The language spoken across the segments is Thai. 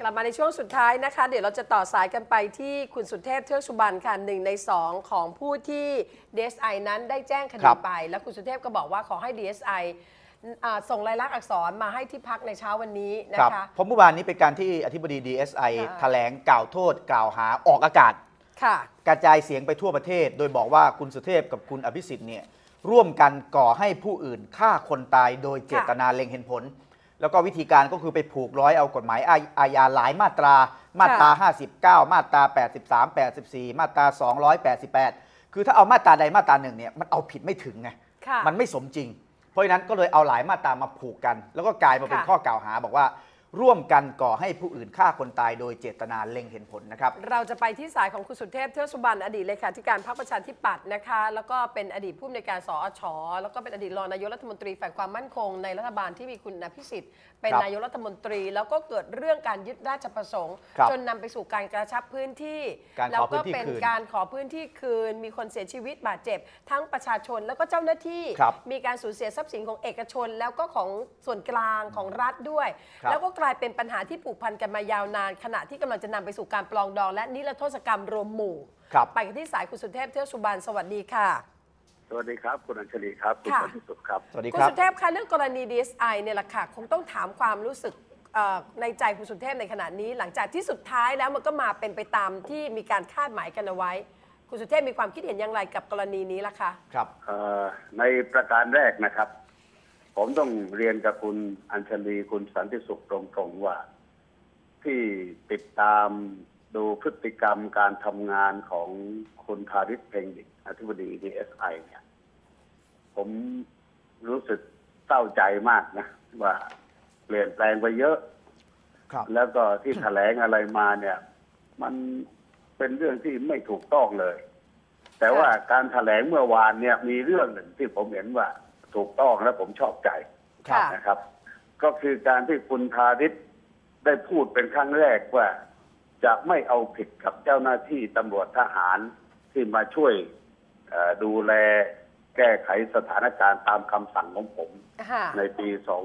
ลับมาในช่วงสุดท้ายนะคะเดี๋ยวเราจะต่อสายกันไปที่คุณสุเทพเทือกสุบรรณค่ะ1 ใน 2ของผู้ที่ DSI นั้นได้แจ้งคดีไปแล้วคุณสุเทพก็บอกว่าขอให้ DSI ส่งลายลักษณ์อักษรมาให้ที่พักในเช้าวันนี้นะคะเพราะเมื่อวานนี้เป็นการที่อธิบดี DSI แถลงกล่าวโทษกล่าวหาออกอากาศกระจายเสียงไปทั่วประเทศโดยบอกว่าคุณสุเทพกับคุณอภิสิทธิ์เนี่ยร่วมกันก่อให้ผู้อื่นฆ่าคนตายโดยเจตนาเล็งเห็นผลแล้วก็วิธีการก็คือไปผูกร้อยเอากฎหมายอาญาหลายมาตรา59มาตรา83 84มาตรา288คือถ้าเอามาตราใดมาตราหนึ่งเนี่ยมันเอาผิดไม่ถึงไงมันไม่สมจริงเพราะฉะนั้นก็เลยเอาหลายมาตรามาผูกกันแล้วก็กลายมาเป็นข้อกล่าวหาบอกว่าร่วมกันก่อให้ผู้อื่นฆ่าคนตายโดยเจตนาเล็งเห็นผลนะครับเราจะไปที่สายของคุณสุเทพเทือกสุบรรณอดีตเลขาธิการพรรคประชาธิปัตย์นะคะแล้วก็เป็นอดีตผู้อำนวยการสอช.แล้วก็เป็นอดีตรองนายกรัฐมนตรีฝ่ายความมั่นคงในรัฐบาลที่มีคุณอภิสิทธิ์เป็นนายกรัฐมนตรีแล้วก็เกิดเรื่องการยึดราชประสงค์จนนำไปสู่การกระชับพื้นที่แล้วก็เป็นการขอพื้นที่คืนมีคนเสียชีวิตบาดเจ็บทั้งประชาชนแล้วก็เจ้าหน้าที่มีการสูญเสียทรัพย์สินของเอกชนแล้วก็ของส่วนกลางของรัฐด้วยแล้วก็กลายเป็นปัญหาที่ผูกพันกันมายาวนานขณะที่กำลังจะนำไปสู่การปลองดองและนิรโทษกรรมรวมหมู่ไปกันที่สายคุณสุเทพเทือกสุบรรณสวัสดีค่ะสวัสดีครับคุณอัญชลีครับคุณสันติสุขครับสวัสดีครับคุณสุเทพคะเรื่องกรณี DSI เนี่ยแหละค่ะคงต้องถามความรู้สึกในใจคุณสุเทพในขณะนี้หลังจากที่สุดท้ายแล้วมันก็มาเป็นไปตามที่มีการคาดหมายกันเอาไว้คุณสุเทพมีความคิดเห็นอย่างไรกับกรณีนี้ล่ะคะครับในประการแรกนะครับผมต้องเรียนกับคุณอัญชลีคุณสันติสุขตรงๆว่าที่ติดตามดูพฤติกรรมการทำงานของคุณธาริศ เพ็งดิษฐ์อธิบดี DSI เนี่ยผมรู้สึกเศร้าใจมากนะว่าเปลี่ยนแปลงไปเยอะแล้วก็ที่แถลงอะไรมาเนี่ยมันเป็นเรื่องที่ไม่ถูกต้องเลยแต่ว่าการแถลงเมื่อวานเนี่ยมีเรื่องหนึ่งที่ผมเห็นว่าถูกต้องและผมชอบใจนะครับก็คือการที่คุณธาริศได้พูดเป็นครั้งแรกว่าจะไม่เอาผิดกับเจ้าหน้าที่ตำรวจทหารที่มาช่วยดูแลแก้ไขสถานการณ์ตามคำสั่งของผมในปี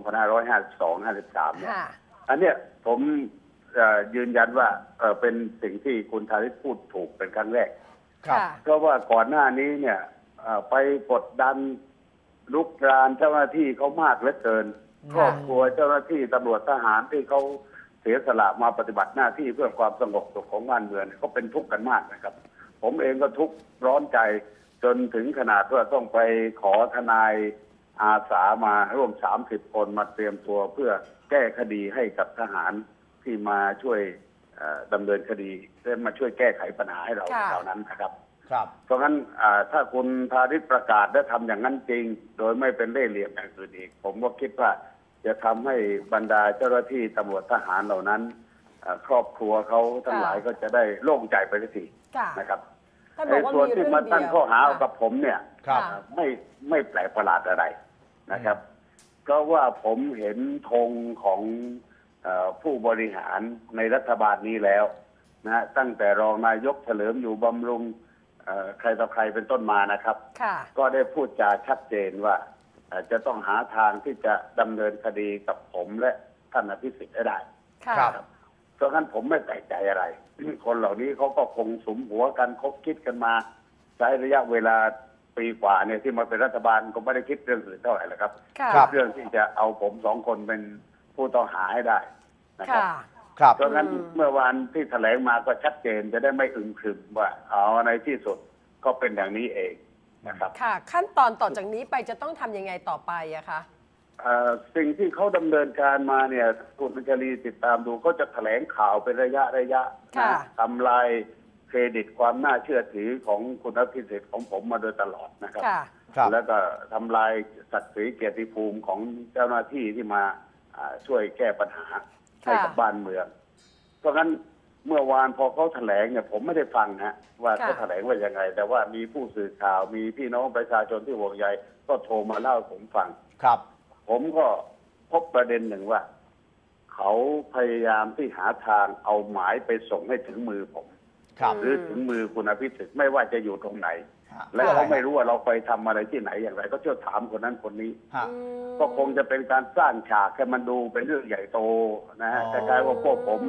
2552-53 เนี่ยอันเนี้ยผมยืนยันว่าเป็นสิ่งที่คุณธาริศพูดถูกเป็นครั้งแรกเพราะว่าก่อนหน้านี้เนี่ยไปกดดันลุกรานเจ้าหน้าที่เขามากเหลือเกินครอบครัวเจ้าหน้าที่ตำรวจทหารที่เขาเสียสละมาปฏิบัติหน้าที่เพื่อความสงบสุขของบ้านเมืองเขาเป็นทุกข์กันมากนะครับผมเองก็ทุกข์ร้อนใจจนถึงขนาดว่าต้องไปขอทนายอาสามาร่วม30 คนมาเตรียมตัวเพื่อแก้คดีให้กับทหารที่มาช่วยดำเนินคดีและมาช่วยแก้ไขปัญหาให้เราเหล่านั้นนะครับเพราะงั้นถ้าคุณธาริศประกาศและทำอย่างนั้นจริงโดยไม่เป็นเล่ห์เหลี่ยมอย่างอื่นอีกผมก็คิดว่าจะทำให้บรรดาเจ้าหน้าที่ตำรวจทหารเหล่านั้นครอบครัวเขาทั้งหลายก็จะได้โล่งใจไปทีนะครับในส่วนที่มาตั้งข้อหากับผมเนี่ยไม่แปลกประหลาดอะไรนะครับเพราะว่าผมเห็นธงของผู้บริหารในรัฐบาลนี้แล้วนะตั้งแต่รองนายกเฉลิมอยู่บำรุงใครต่อใครเป็นต้นมานะครับก็ได้พูดจาชัดเจนว่าจะต้องหาทางที่จะดำเนินคดีกับผมและท่านอภิสิทธิ์ให้ได้เพราะงั้นผมไม่แปลกใจอะไรคนเหล่านี้เขาก็คงสุมหัวกันคบคิดกันมาใช้ระยะเวลาปีกว่าเนี่ยที่มาเป็นรัฐบาลก็ไม่ได้คิดเรื่องอื่นเท่าไหร่แล้วครับเรื่องที่จะเอาผม2 คนเป็นผู้ต้องหาให้ได้นะครับเพราะงั้นเมื่อวานที่แถลงมาก็ชัดเจนจะได้ไม่อึมครึมว่าเอาในที่สุดก็เป็นอย่างนี้เองนะครับค่ะขั้นตอนต่อจากนี้ไปจะต้องทำยังไงต่อไปอะคะสิ่งที่เขาดำเนินการมาเนี่ยคุณอัญชลีติดตามดูเขาจะแถลงข่าวเป็นระยะทำลายเครดิตความน่าเชื่อถือของคุณอภิสิทธิ์ของผมมาโดยตลอดนะครับแล้วก็ทำลายศักดิ์ศรีเกียรติภูมิของเจ้าหน้าที่ที่มาช่วยแก้ปัญหาให้กับบ้านเมืองเพราะงั้นเมื่อวานพอเขาแถลงเนี่ยผมไม่ได้ฟังว่าเขาแถลงว่ายังไงแต่ว่ามีผู้สื่อข่าวมีพี่น้องประชาชนที่ห่วงใยก็โทรมาเล่าให้ผมฟังผมก็พบประเด็นหนึ่งว่าเขาพยายามที่หาทางเอาหมายไปส่งให้ถึงมือผมหรือถึงมือคุณอภิสิทธิ์ไม่ว่าจะอยู่ตรงไหนและเขาไม่รู้ว่าเราไปทำอะไรที่ไหนอย่างไรก็เที่ยวถามคนนั้นคนนี้ก็คงจะเป็นการสร้างฉากให้มันดูเป็นเรื่องใหญ่โตนะฮะแต่กลายว่าพวกผม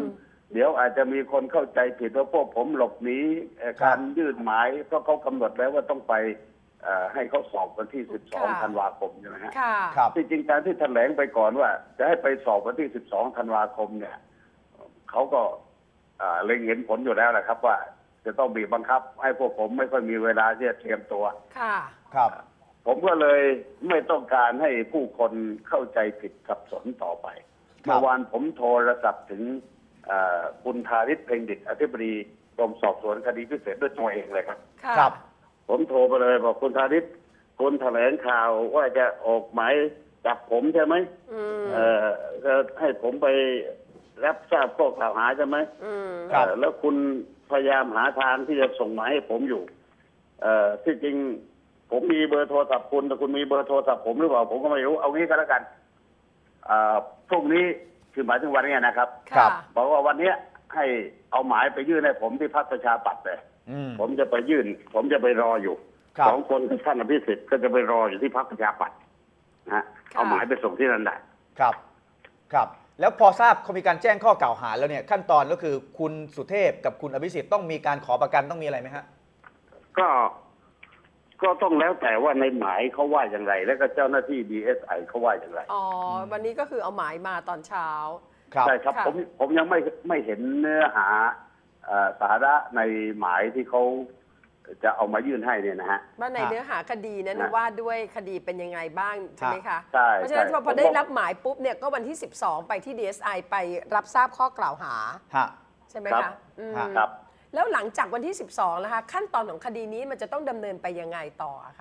เดี๋ยวอาจจะมีคนเข้าใจผิดว่าพวกผมหลบหนีการยื่นหมายเพราะเขากำหนดแล้วว่าต้องไปให้เขาสอบวันที่ 12 ธันวาคมใช่ไหมฮะค่ะครับที่จริงการที่แถลงไปก่อนว่า จะให้ไปสอบวันที่ 12 ธันวาคมเนี่ยเขาก็เล็งเห็นผลอยู่แล้วแหละครับว่าจะต้องบีบบังคับ ให้พวกผมไม่ค่อยมีเวลาที่จะเตรียมตัวค่ะครับผมก็เลยไม่ต้องการให้ผู้คนเข้าใจผิดสับสนต่อไปครับเมื่อวานผมโทรศัพท์ถึงคุณธาริศเพ็งดิษฐ์อธิบดีกรมสอบสวนคดีพิเศษด้วยตัวเองเลยครับค่ะครับผมโทรไปเลยบอกคุณธาริศคุณแถลงข่าวว่าจะออกหมายจับผมใช่ไหม จะให้ผมไปรับทราบข้อกล่าวหาใช่ไหมครับแล้วคุณพยายามหาทางที่จะส่งหมายให้ผมอยู่ที่จริงผมมีเบอร์โทรศัพท์คุณแต่คุณมีเบอร์โทรศัพท์ผมหรือเปล่าผมก็ไม่รู้เอางี้ก็แล้วกันพรุ่งนี้คือหมายถึงวันนี้นะครับครับบอกว่าวันนี้ให้เอาหมายไปยื่นให้ผมที่พรรคประชาปัตย์เลยอืมผมจะไปยื่น ผมจะไปรออยู่ครับ 2 คนกับท่านอภิสิทธิ์ก็จะไปรออยู่ที่พรรคประชาปัตย์นะฮะเอาหมายไปส่งที่นั่นได้ครับ ครับ แล้วพอทราบเขามีการแจ้งข้อกล่าวหาแล้วเนี่ยขั้นตอนก็คือคุณสุเทพกับคุณอภิสิทธิ์ต้องมีการขอประกันต้องมีอะไรไหมฮะก็ต้องแล้วแต่ว่าในหมายเขาว่าอย่างไร แล้วก็เจ้าหน้าที่ DSI เขาว่าอย่างไรอ๋อ วันนี้ก็คือเอาหมายมาตอนเช้าครับใช่ครับค่ะผมยังไม่เห็นเนื้อหาสาระในหมายที่เขาจะเอามายื่นให้เนี่ยนะฮะว่าในครับเนื้อหาคดีนั้นนะว่าด้วยคดีเป็นยังไงบ้างใช่ไหมคะใช่เพราะฉะนั้นใช่พอได้รับหมายปุ๊บเนี่ยก็วันที่ 12 ไปที่ DSI ไปรับทราบข้อกล่าวหาฮะใช่ไหมครัคะบอืมครับแล้วหลังจากวันที่ 12นะคะขั้นตอนของคดีนี้มันจะต้องดำเนินไปยังไงต่ออะคะ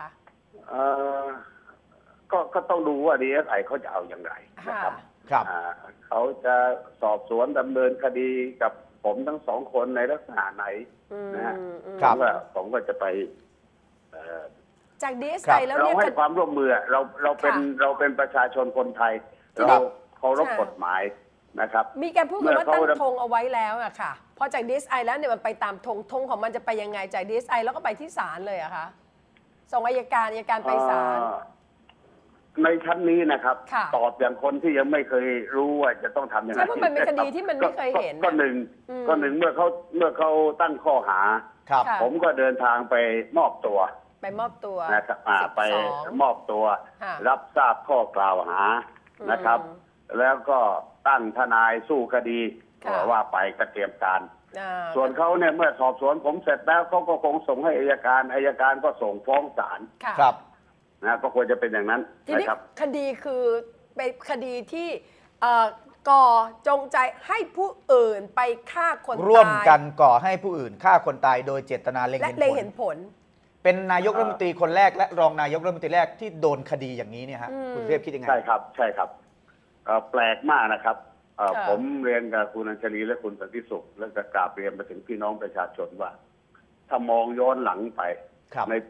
ก็ต้องดูว่า DSI เขาจะเอาอย่างไรนะครับครับเขาจะสอบสวนดำเนินคดีกับผมทั้งสองคนในลักษณะไหนนะฮะครับผมก็จะไปจากครั DSI บแล้วเราเนี่ยให้ความร่วมมือเราเป็นประชาชนคนไทยทีนี้เราเคารพค่ะกฎหมายนะครับมีการพูดกันว่าเมื่ตั้อง เขาธงเอาไว้แล้วอะค่ะ พอจาก DSI แล้วเนี่ยมันไปตามธงของมันจะไปยังไงจาก DSI แล้วก็ไปที่ศาลเลยอะคะส่งอัยการไปศาลในชั้นนี้นะครับค่ะตอบอย่างคนที่ยังไม่เคยรู้ว่าจะต้องทำยังไงใช่เพราะมันเป็นคดีที่มันไม่เคยเห็นก็หนึ่งเมื่อเขาตั้งข้อหาครับค่ะผมก็เดินทางไปมอบตัวไปมอบตัวนะครับไป 12 มอบตัวค่ะรับทราบข้อกล่าวหานะครับ แล้วก็ตั้งทนายสู้คดีค่ะว่าไปก็เตรียมการอ่าส่วนเขาเนี่ยเมื่อสอบสวนผมเสร็จแล้วเขาก็คงส่งให้อัยการก็ส่งฟ้องศาลค่ะครับนะก็ควรจะเป็นอย่างนั้นทีนะนี้ครับคดีคือเป็นคดีที่ก่อจงใจให้ผู้อื่นไปฆ่าคนตายร่วมกันก่อให้ผู้อื่นฆ่าคนตายโดยเจตนาเล็งและเห็นเล็งผเห็ลนผลเป็นนายกรัฐมนตรีคนแรกและรองนายกรัฐมนตรีแรกที่โดนคดีอย่างนี้เนี่ยฮะ คุณสุเทพคิดยังไงใช่ครับใช่ครับแปลกมากนะครับค่ะผมเรียนกับคุณอัญชลีและคุณสันติสุขและจะกราบเรียนไปถึงพี่น้องประชาชนว่า ถ้ามองย้อนหลังไปครับในปี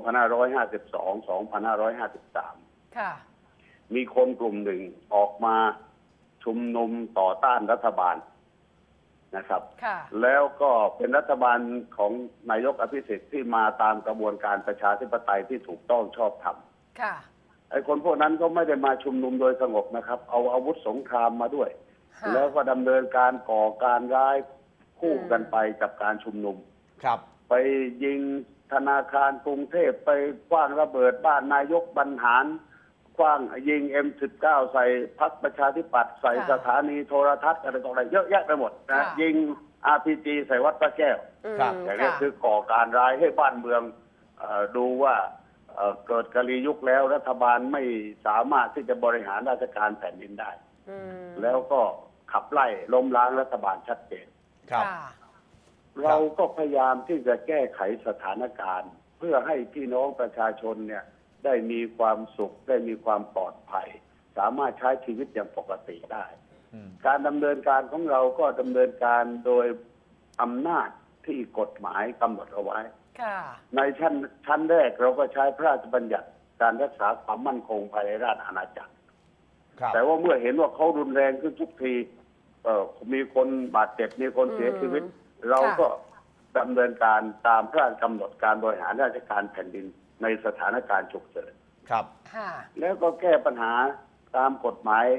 2552 2553 ค่ะมีคนกลุ่มหนึ่งออกมาชุมนุมต่อต้านรัฐบาลนะครับค่ะแล้วก็เป็นรัฐบาลของนายกอภิสิทธิ์ที่มาตามกระบวนการประชาธิปไตยที่ถูกต้องชอบธรรมค่ะไอ้คนพวกนั้นก็ไม่ได้มาชุมนุมโดยสงบนะครับ เอาอาวุธสงครามมาด้วยค่ะแล้วก็ดำเนินการก่อการร้ายคู่กันไปกับการชุมนุมครับไปยิงธนาคารกรุงเทพไปขว้างระเบิดบ้านนายกบรรหารขว้างยิง M19 ใส่พรรคประชาธิปัตย์ใส่สถานีโทรทัศน์อะไรต่ออะไรเยอะแยะไปหมดนะยิง RPG ใส่วัดพระแก้วครับอย่างนี้คือก่อการร้ายให้บ้านเมืองดูว่าเกิดกะลียุคแล้วรัฐบาลไม่สามารถที่จะบริหารราชการแผ่นดินได้ แล้วก็ขับไล่ล้มล้างรัฐบาลชัดเจนครับค่ะเราก็พยายามที่จะแก้ไขสถานการณ์ เพื่อให้พี่น้องประชาชนเนี่ยได้มีความสุขได้มีความปลอดภัย สามารถใช้ชีวิตอย่างปกติได้ การดำเนินการของเราก็ดำเนินการโดยอำนาจที่กฎหมายกำหนดเอาไว้ค่ะในชั้นแรกเราก็ใช้พระราชบัญญัติการรักษาความมั่นคงภายในราชอาณาจักรครับแต่ว่าเมื่อเห็นว่าเขารุนแรงขึ้นทุกทีมีคนบาดเจ็บมีคนเสียชีวิต เราก็ดำเนินการตามพระราชกำหนดการบริหารราชการแผ่นดินในสถานการณ์ฉุกเฉินครับค่ะแล้วก็แก้ปัญหาตามกฎหมาย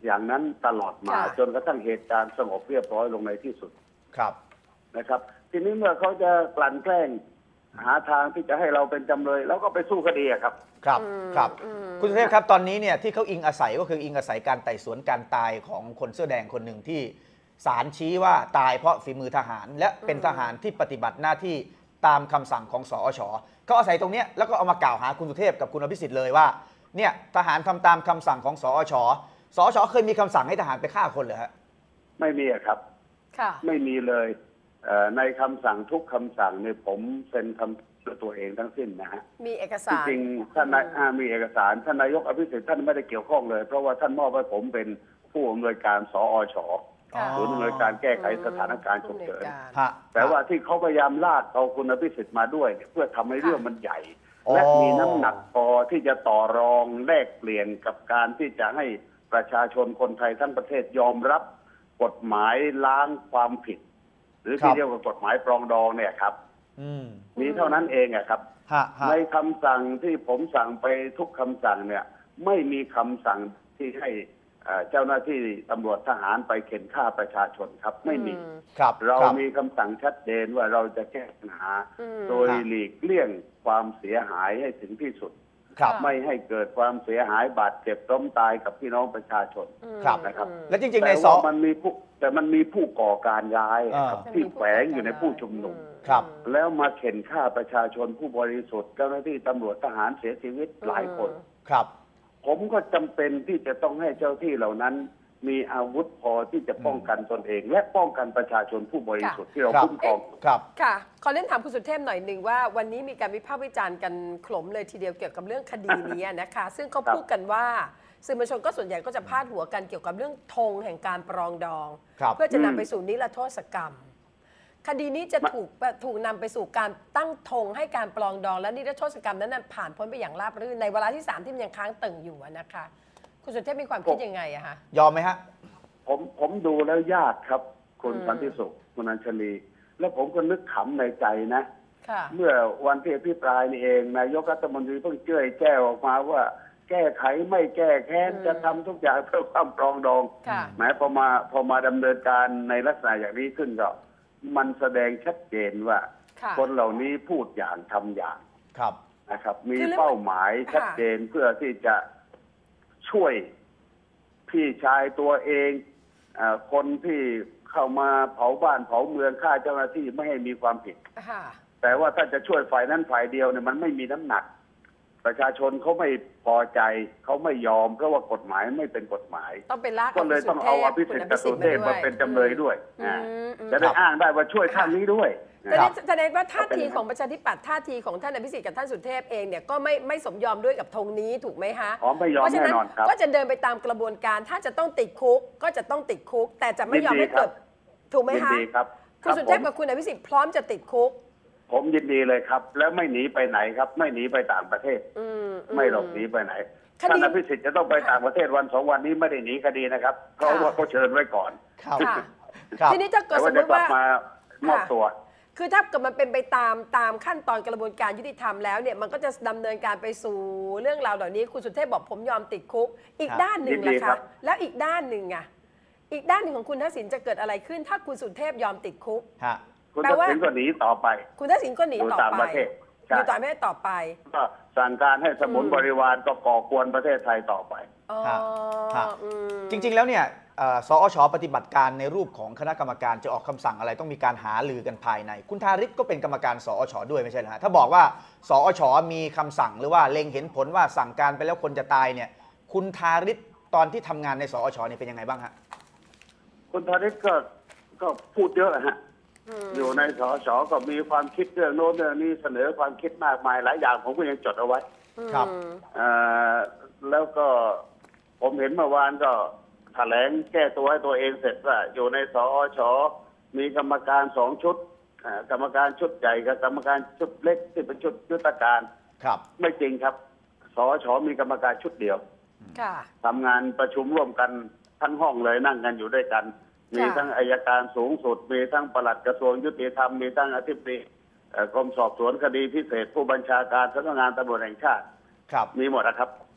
อย่างนั้นตลอดมาค่ะจนกระทั่งเหตุการณ์สงบเรียบร้อยลงในที่สุดครับนะครับ ทีนี้เมื่อเขาจะกลั่นแกล้งหาทางที่จะให้เราเป็นจำเลยแล้วก็ไปสู้คดีอะครับครับอืมครับอืมคุณสุเทพครับตอนนี้เนี่ยที่เขาอิงอาศัยก็คืออิงอาศัยการไต่สวนการตายของคนเสื้อแดงคนหนึ่งที่ศาลชี้ว่าตายเพราะฝีมือทหาร และเป็นทหารที่ปฏิบัติหน้าที่ตามคำสั่งของสอชเขาอาศัยตรงเนี้ยแล้วก็เอามากล่าวหาคุณสุเทพกับคุณอภิสิทธิ์เลยว่าเนี่ยทหารทำตามคำสั่งของสอชเคยมีคำสั่งให้ทหารไปฆ่าคนเหรอฮะไม่มีอะครับค่ะไม่มีเลยในคำสั่งทุกคำสั่งเนี่ยผมเซ็นคำด้วยตัวเองทั้งสิ้นนะฮะมีเอกจสารริงๆท่านนายมีเอกสารท่านนายกอภิสิทธิ์ท่านไม่ได้เกี่ยวข้องเลย เพราะว่าท่านมอบให้ผมเป็นผู้อำนวยการสอชค่ะศูนย์อำนวยการแก้ไขสถานการณ์ฉุกเฉินผู้อำนวยการฮะแต่ว่าที่เขาพยายามลากเอาคุณอภิสิทธิ์มาด้วยเนี่ยเพื่อทำให้เรื่องมันใหญ่อ๋อและมีน้ำหนักพอที่จะต่อรองแลกเปลี่ยนกับการที่จะให้ประชาชนคนไทยทั้งประเทศยอมรับกฎหมายล้างความผิด หรือที่เรียกว่ากฎหมายปรองดองเนี่ยครับอืมมีเท่านั้นเองอะครับฮะฮะในคำสั่งที่ผมสั่งไปทุกคำสั่งเนี่ยไม่มีคำสั่งที่ให้เจ้าหน้าที่ตำรวจทหารไปเข็นฆ่าประชาชนครับไม่มีครับเราครับมีคำสั่งชัดเจนว่าเราจะแก้ปัญหาอืมโดยหลีกเลี่ยงความเสียหายให้ถึงที่สุดครับไม่ให้เกิดความเสียหายบาดเจ็บล้มตายกับพี่น้องประชาชนครับนะครับและจริงๆในแต่สอว่ามันมีผู้ก่อการร้ายครับอ่าที่แฝงอยู่ในผู้ชุมนุมครับแล้วมาเข็นฆ่าประชาชนผู้บริสุทธิ์เจ้าหน้าที่ตำรวจทหารเสียชีวิตหลายคนครับผมก็จำเป็นที่จะต้องให้เจ้าที่เหล่านั้น มีอาวุธพอที่จะป้องกันตนเอง และป้องกันประชาชนผู้บริสุทธิ์ที่เราครับคุ้มครองครับค่ะ ขอเล่นถามคุณสุเทพหน่อยหนึ่งว่าวันนี้มีการวิพากษ์วิจารณ์กันโขลมเลยทีเดียวเกี่ยวกับเรื่องคดีนี้นะคะ ซึ่งเขาครับพูดกันว่าสื่อมวลชนก็ส่วนใหญ่ก็จะพาดหัวกันเกี่ยวกับเรื่องธงแห่งการปรองดองครับเพื่อจะนำไปสู่นิรโทษกรรม คดีนี้จะถูกนำไปสู่การตั้งธงให้การปรองดองและนิรโทษกรรมนั้นนะผ่านพ้นไปอย่างราบรื่นในเวลาที่ 3 ที่มันยังค้างตึงอยู่อะนะคะ คุณสุเทพมีความคิดยังไงอะคะยอมไหมฮะผมดูแล้วยากครับ คุณอืมสันติสุขคุณอัญชลี แล้วผมก็นึกขำในใจนะค่ะเมื่อวันที่อภิปรายนี่เองนายกรัฐมนตรีเพิ่งเจ้ยแจ้วออกมาว่า แก้ไขไม่แก้แค้นอืมจะทำทุกอย่างเพื่อความปรองดองค่ะแม้พอมาดำเนินการในลักษณะอย่างนี้ขึ้นก็ มันแสดงชัดเจนว่าค่ะคนเหล่านี้พูดอย่างทำอย่างครับนะครับ มีคือเรื่องเป้าหมายชัดเจนเพื่อที่จะช่วยพี่ชายตัวเองคนที่เข้ามาเผาบ้านเผาเมืองฆ่าเจ้าหน้าที่ไม่ให้มีความผิดค่ะแต่ว่าถ้าจะช่วยฝ่ายนั้นฝ่ายเดียวเนี่ยมันไม่มีน้ำหนัก ประชาชนเขาไม่พอใจเขาไม่ยอมเพราะว่ากฎหมายไม่เป็นกฎหมายต้องเป็นลากก็เลยต้องเอาอภิสิทธิ์กับสุเทพมาเป็นจำเลยด้วยอืมจะได้อ้างได้ว่าช่วยท่านนี้ด้วยแต่ครับแสดงว่าท่าก็เป็นทีอย่างนั้นของประชาธิปัตย์ท่าทีของท่านอภิสิทธิ์กับท่านสุเทพเองเนี่ยก็ไม่สมยอมด้วยกับธงนี้ถูกไหมคะอ๋อไม่ยอมเพราะฉะแน่นั้นนอนครับก็จะเดินไปตามกระบวนการ ถ้าจะต้องติดคุกก็จะต้องติดคุก แต่จะไม่ยอมให้เกิดยินดีครับถูกไหมยินคะดีครับคุณสุเทพกับคุณอภิสิทธิ์พร้อมจะติดคุกผมยินดีเลยครับ แล้วไม่หนีไปไหนครับ ไม่หนีไปต่างประเทศอืไม่หลบหนีไปไหนคดีท่านอภิสิทธิ์จะต้องไปต่างประเทศวันสองวันนี้ไม่ได้หนีคดีนะครับ เพราะว่าเขาเชิญไว้ก่อนครับค่ะครับทีนี้ถ้าเกิแต่ดสว่ามมจะติกลับว่ามามอบตัวคือถ้าเกิดมันเป็นไปตามขั้นตอนกระบวนการยุติธรรมแล้วเนี่ยมันก็จะดำเนินการไปสู่เรื่องราวเหล่านี้คุณสุเทพบอกผมยอมติดคุก อีกครับด้านหนึ่งยินดีล่ะครัคะบแล้วอีกด้านหนึ่งอะอีกด้านหนึ่งของคุณทักษิณจะเกิดอะไรขึ้น ถ้าคุณสุเทพยอมติดคุกฮะคุณแปลทักว่าษิณก็หนีต่อไปคุณทักษิณก็หนีอยู่ต่อต่างไปประเทศอใช่ยู่ต่างประเทศต่อไปก็สั่งการให้สมุนบริวารก็ก่อกวนประเทศไทยต่อไปอ๋อฮะอืมจริงๆ แล้วเนี่ยสอชปฏิบัติการในรูปของคณะกรรมการจะออกคำสั่งอะไรต้องมีการหารือกันภายใน คุณธาริศก็เป็นกรรมการสอชด้วยไม่ใช่เหรอฮะถ้าบอกว่าสอชมีคำสั่งหรือว่าเล็งเห็นผลว่าสั่งการไปแล้วคนจะตายเนี่ยคุณธาริศตอนที่ทำงานในสอชเนี่ยเป็นยังไงบ้างฮะคุณธนิตก็พูดเยอะฮะ อยู่ในสชก็มีความคิดเรื่องโน้นเรื่องนี้เสนอความคิดมากมายหลายอย่างผมก็ยังจดเอาไว้ครับแล้วก็ผมเห็นเมื่อวานก็แถลงแก้ตัวให้ตัวเองเสร็จว่าอยู่ในสอชมีกรรมการ2 ชุดกรรมการชุดใหญ่กับกรรมการชุดเล็กที่เป็นชุดยุทธการครับไม่จริงครับสอชมีกรรมการชุดเดียวค่ะทำงานประชุมร่วมกันทั้งห้องเลยนั่งกันอยู่ด้วยกัน มีทั้งอัยการสูงสุดมีทั้งปลัดกระทรวงยุติธรรมมีทั้งอธิบดีกรมสอบสวนคดีพิเศษผู้บัญชาการสำนักงานตำรวจแห่งชาติครับมีหมดนะครับ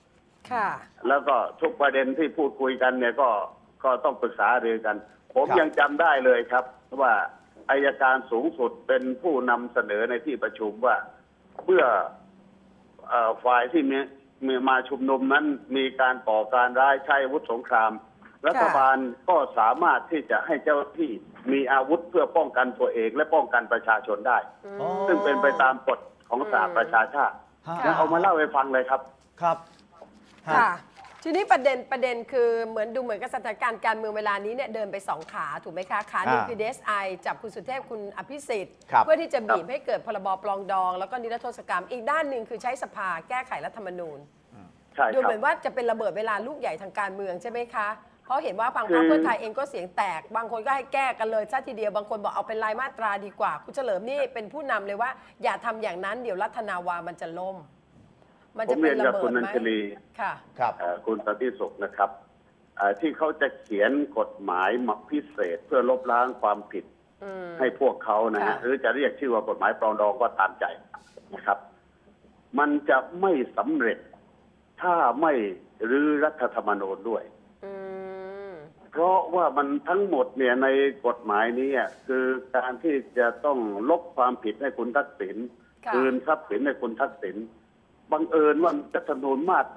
ค่ะแล้วก็ทุกประเด็นที่พูดคุยกันเนี่ยก็ต้องปรึกษาเรื่องกัน ผมครับยังจำได้เลยครับว่าอัยการสูงสุดเป็นผู้นำเสนอในที่ประชุมว่าเมื่อฝ่ายที่มีมาชุมนุมนั้นมีการก่อการร้ายใช้อาวุธสงคราม รัฐบาลก็สามารถที่จะให้เจ้าหน้าที่มีอาวุธเพื่อป้องกันตัวเองและป้องกันประชาชนได้อ๋อซึ่งเป็นไปตามกฎของสหประชาชาติฮะแล้วเอามาเล่าให้ฟังเลยครับครับฮะค่ะ ทีนี้ประเด็นคือเหมือนกับสถานการณ์การเมืองเวลานี้เนี่ยเดินไป2ขาถูกไหมคะขาหนึ่งคือ DSI จับคุณสุเทพคุณอภิสิทธิ์ครับเพื่อที่จะบีบให้เกิดพรบปลองดอง แล้วก็นิรโทษกรรมอีกด้านหนึ่งคือใช้สภาแก้ไขรัฐธรรมนูญใช่ดูคเหรับมือนว่าจะเป็นระเบิดเวลาลูกใหญ่ทางการเมืองใช่ไหมคะ เพราะเห็นว่าทางคืพรรคอเพื่อไทยเองก็เสียงแตก บางคนก็ให้แก้กันเลยซะทีเดียว บางคนบอกเอาเป็นรายมาตราดีกว่า คุณเฉลิมนี่เป็นผู้นำเลยว่า อย่าทำอย่างนั้นเดี๋ยวรัฐนาวามันจะล่ม มันผจะมเป็เรีนยนระกับเบิคุดณอัญไหมชลีค่ะครับคุณสันติสุขนะครับที่เขาจะเขียนกฎหมายมาพิเศษเพื่อลบล้างความผิด ให้พวกเขานะฮะค่ะหรือจะเรียกชื่อว่ากฎหมายปรองดองก็ตามใจนะครับ มันจะไม่สำเร็จถ้าไม่รื้อรัฐธรรมนูญด้วยอืมเพราะว่ามันทั้งหมดเนี่ยในกฎหมายนี้คือการที่จะต้องลบความผิดให้คุณทักษิณค่ะคืนทรัพย์สินให้คุณทักษิณบังเอิญว่ารัฐธรรมนูญมาตรา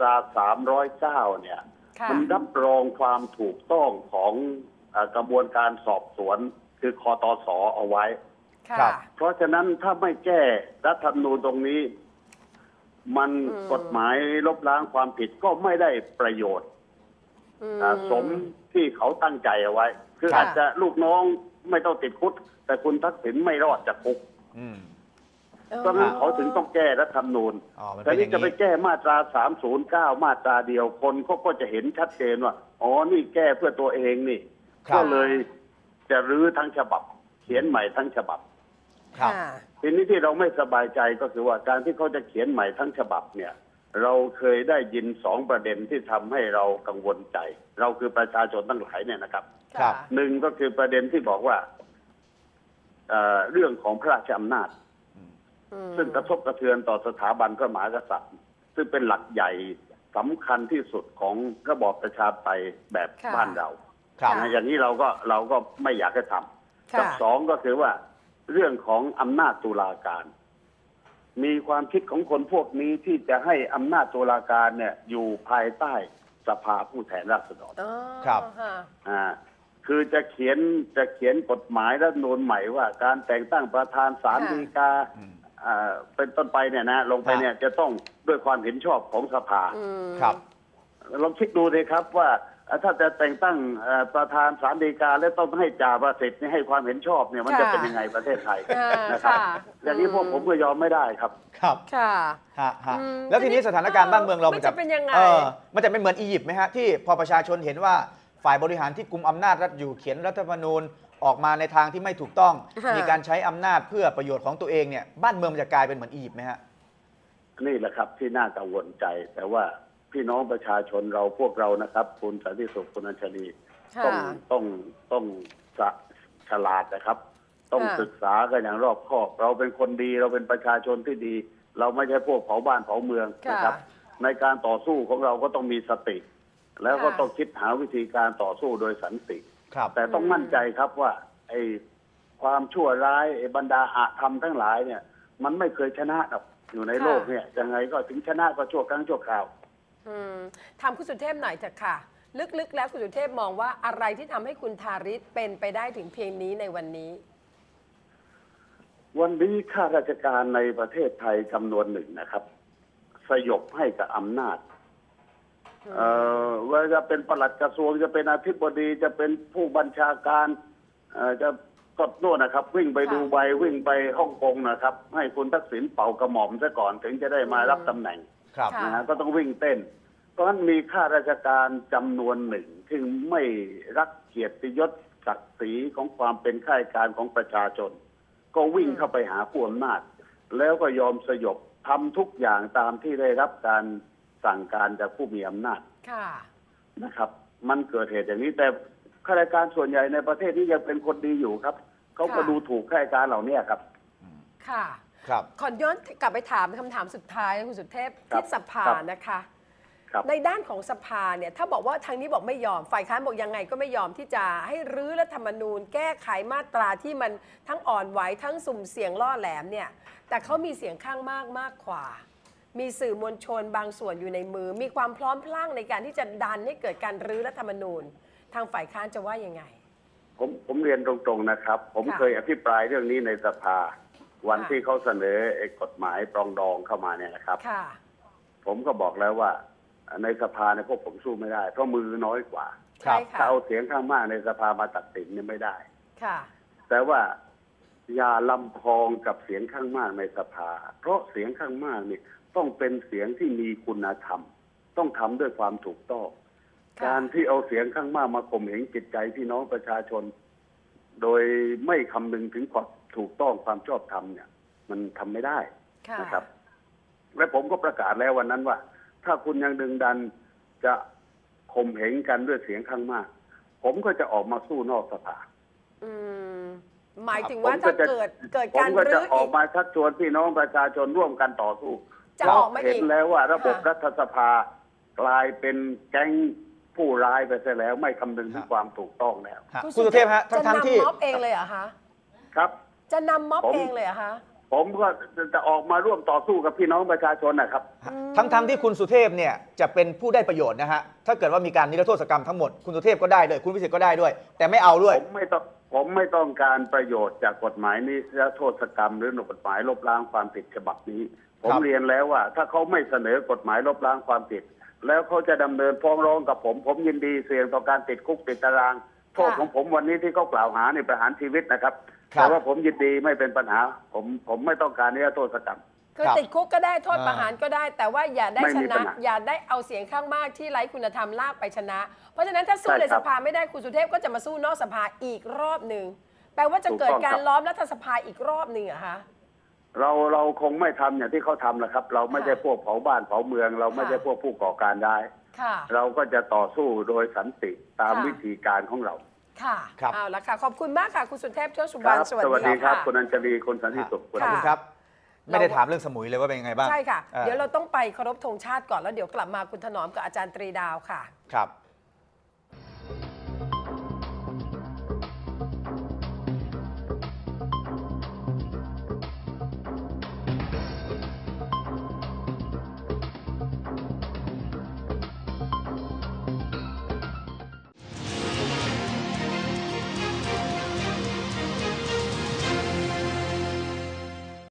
309 เนี่ยค่ะมันรับรองความถูกต้องของกระบวนการสอบสวนคือคตสเอาไว้ค่ะครับเพราะฉะนั้นถ้าไม่แก้รัฐธรรมนูญตรงนี้ มันกฎหมายลบล้างความผิดก็ไม่ได้ประโยชน์ สมที่เขาตั้งใจเอาไว้ คือค่ะอาจจะลูกน้องไม่ต้องติดคุกแต่คุณทักษิณไม่รอดจากคุกอืมเพราะงั้นเขาถึงต้องแก้รัฐธรรมนูญอ๋อมันแต่เป็นอนี่ย่างจะไปนี้แก้มาตรา 309 มาตราเดียวคนเขาก็จะเห็นชัดเจนว่า อ๋อ นี่แก้เพื่อตัวเองนี่ครับก็เลยจะรื้อทั้งฉบับ เขียนใหม่ทั้งฉบับครับค่ะทีนี้ที่เราไม่สบายใจก็คือว่าการที่เขาจะเขียนใหม่ทั้งฉบับเนี่ย เราเคยได้ยิน2 ประเด็นที่ทำให้เรากังวลใจ เราคือประชาชนทั้งหลายเนี่ยนะครับครับหนึ่งก็คือประเด็นที่บอกว่าเรื่องของพระราชอำนาจ ซึ่งกระทบกระเทือนต่อสถาบันพระมหากษัตริย์ ซึ่งเป็นหลักใหญ่สำคัญที่สุดของระบอบประชาธิปไตยแบบค่ะบ้านเราครับนะอย่างนี้เราก็ไม่อยากให้ทำค่ะกับ2ก็คือว่าเรื่องของอำนาจตุลาการ มีความคิดของคนพวกนี้ที่จะให้อำนาจตุลาการเนี่ยอยู่ภายใต้สภาผู้แทนราษฎรอ๋อครับะคือจะเขียนกฎหมายรัฐธรรมนูญใหม่ว่า การแต่งตั้งประธานศาลค่ะฎีกาเป็นต้นไปเนี่ยนะลงไปเนี่ยจะต้องด้วยความเห็นชอบของสภาครับลองคิดดูเลยครับว่าถ้าจะแต่งตั้งประธานศาลฎีกาและต้องให้จ่าประสิทธิ์นี่ให้ความเห็นชอบเนี่ยมันจะเป็นยังไงประเทศไทยนะครับค่ะอย่างนี้พวกผมก็ยอมไม่ได้ครับครับค่ะฮะฮะอืมแล้วทีนี้สถานการณ์บ้านเมืองเรามันจะเป็นยังไงมันจะเป็นเหมือนอียิปต์ไหมฮะที่พอประชาชนเห็นว่าฝ่ายบริหารที่กุมอำนาจรัฐอยู่เขียนรัฐธรรมนูญออกมาในทางที่ไม่ถูกต้องค่ะมีการใช้อำนาจเพื่อประโยชน์ของตัวเองเนี่ยบ้านเมืองมันจะกลายเป็นเหมือนอียิปต์ไหมฮะนี่แหละครับที่น่ากังวลใจ แต่ว่าพี่น้องประชาชนเราพวกเรานะครับคุณสันติสุขคุณอัญชลีค่ะต้องฉลาดนะครับ ต้องค่ะศึกษากันอย่างรอบคอบ เราเป็นคนดีเราเป็นประชาชนที่ดี เราไม่ใช่พวกเผาบ้านเผาเมืองนะครับ ในการต่อสู้ของเราก็ต้องมีสติ แล้วก็ต้องคิดหาวิธีการต่อสู้โดยสันติครับแต่ต้องมั่นใจครับว่าไอ้ความชั่วร้ายไอ้บรรดาอาธรรมทั้งหลายเนี่ย มันไม่เคยชนะหรอกอยู่ในโลกเนี่ยยังไงก็ถึงชนะก็ชั่วครั้งชั่วคราวถามคุณสุเทพหน่อยเถอะค่ะ ลึกๆ แล้วคุณสุเทพมองว่าอะไรที่ทำให้คุณทาริศเป็นไปได้ถึงเพียงนี้ในวันนี้วันนี้ข้าราชการในประเทศไทยจำนวนหนึ่งนะครับ สยบให้กับอำนาจว่าจะเป็นปลัดกระทรวงจะเป็นอธิบดีจะเป็นผู้บัญชาการจะก็โน่นนะครับ วิ่งไปค่ะดูใบวิ่งไปฮ่องกงนะครับ ให้คุณทักษิณเป่ากระหม่อมซะก่อนถึงจะได้มารับตำแหน่งครับค่ะนะฮะก็ต้องวิ่งเต้น เพราะฉะนั้นมีข้าราชการจำนวนหนึ่งที่ไม่รักเกียรติยศศักดิ์ศรีของความเป็นข้าราชการของประชาชน ก็วิ่งเข้าไปหาผู้อำนาจ แล้วก็ยอมสยบทำทุกอย่างตามที่ได้รับการสั่งการจากผู้มีอำนาจค่ะนะครับ มันเกิดเหตุอย่างนี้แต่ข้าราชการส่วนใหญ่ในประเทศนี้ยังเป็นคนดีอยู่ครับเขาก็ค่ะดูถูกข้าราชการเหล่านี้ครับค่ะครับขอย้อนกลับไปถามคำถามสุดท้ายคุณสุเทพครัที่บสภาครับนะคะครับในด้านของสภาเนี่ยถ้าบอกว่าทางนี้บอกไม่ยอมฝ่ายค้านบอกยังไงก็ไม่ยอมที่จะให้รื้อรัฐธรรมนูญแก้ไขมาตราที่มันทั้งอ่อนไหวทั้งสุ่มเสี่ยงล่อแหลมเนี่ยแต่เขามีเสียงข้างมากมากกว่ามีสื่อมวลชนบางส่วนอยู่ในมือมีความพร้อมพลั่งในการที่จะดันให้เกิดการรื้อรัฐธรรมนูญทางฝ่ายค้านจะว่ายังไงผมเรียนตรงๆนะครับผมเคยอภิปรายเรื่องนี้ในสภาวันที่เขาเสนอไอ้กฎหมายปรองดองเข้ามาเนี่ยนะครับผมก็บอกแล้วว่าในสภาเนี่ยพวกผมสู้ไม่ได้เพราะมือน้อยกว่าถ้าเอาเสียงข้างมากในสภามาตัดสินเนี่ยไม่ได้แต่ว่าอย่าลำพองกับเสียงข้างมากในสภาเพราะเสียงข้างมากนี่ต้องเป็นเสียงที่มีคุณธรรมต้องทำด้วยความถูกต้องการที่เอาเสียงข้างมากมาข่มเหงจิตใจพี่น้องประชาชนโดยไม่คำนึงถึงความถูกต้องความชอบธรรมเนี่ยมันทำไม่ได้นะครับและผมก็ประกาศแล้ววันนั้นว่าถ้าคุณยังดึงดันจะข่มเหงกันด้วยเสียงข้างมากผมก็จะออกมาสู้นอกสภาหมายถึงว่าถ้าเกิดการรื้ออีกผมก็จะออกมาชักชวนพี่น้องประชาชนร่วมกันต่อสู้เพราะเห็นแล้วว่าระบบรัฐสภากลายเป็นแก๊งผู้ร้ายไปซะแล้วไม่คำนึงถึงความถูกต้องแล้วคุณสุเทพฮะทั้งที่จะนำม็อบเองเลยเหรอคะครับจะนำม็อบเองเลยเหรอคะผมก็จะออกมาร่วมต่อสู้กับพี่น้องประชาชนนะครับทั้งที่คุณสุเทพเนี่ยจะเป็นผู้ได้ประโยชน์นะฮะถ้าเกิดว่ามีการนิรโทษกรรมทั้งหมดคุณสุเทพก็ได้ด้วยคุณวิสิทธิ์ก็ได้ด้วยแต่ไม่เอาด้วยผมไม่ต้องการประโยชน์จากกฎหมายนิรโทษกรรมหรือกฎหมายลบล้างความผิดฉบับนี้ผมเรียนแล้วว่าถ้าเขาไม่เสนอกฎหมายลบล้างความผิดแล้วเขาจะดำเนินฟ้องร้องกับผมยินดีเสี่ยงต่อการติดคุกติดตารางโทษของผมวันนี้ที่เขากล่าวหาในประหารชีวิตนะครับแต่ว่าผมยินดีไม่เป็นปัญหาผมไม่ต้องการนิรโทษกรรมคือติดคุกก็ได้โทษประหารก็ได้แต่ว่าอย่าได้ชนะอย่าได้เอาเสียงข้างมากที่ไร้คุณธรรมลากไปชนะเพราะฉะนั้นถ้าสู้ในสภาไม่ได้คุณสุเทพก็จะมาสู้นอกสภาอีกรอบหนึ่งแปลว่าจะเกิดการล้อมรัฐสภาอีกรอบหนึ่งเหรอคะเราคงไม่ทำอย่างที่เขาทำนะครับเราไม่ใช่พวกเผาบ้านเผาเมืองเราไม่ใช่พวกผู้ก่อการร้ายเราก็จะต่อสู้โดยสันติตามวิธีการของเราค่ะเอาละค่ะขอบคุณมากค่ะคุณสุเทพเทือกสุบรรณสวัสดีครับคุณอัญชลีคุณสันติสุขขอบคุณครับไม่ได้ถามเรื่องสมุยเลยว่าเป็นยังไงบ้างใช่ค่ะเดี๋ยวเราต้องไปเคารพธงชาติก่อนแล้วเดี๋ยวกลับมาคุณถนอมกับอาจารย์ตรีดาวค่ะครับ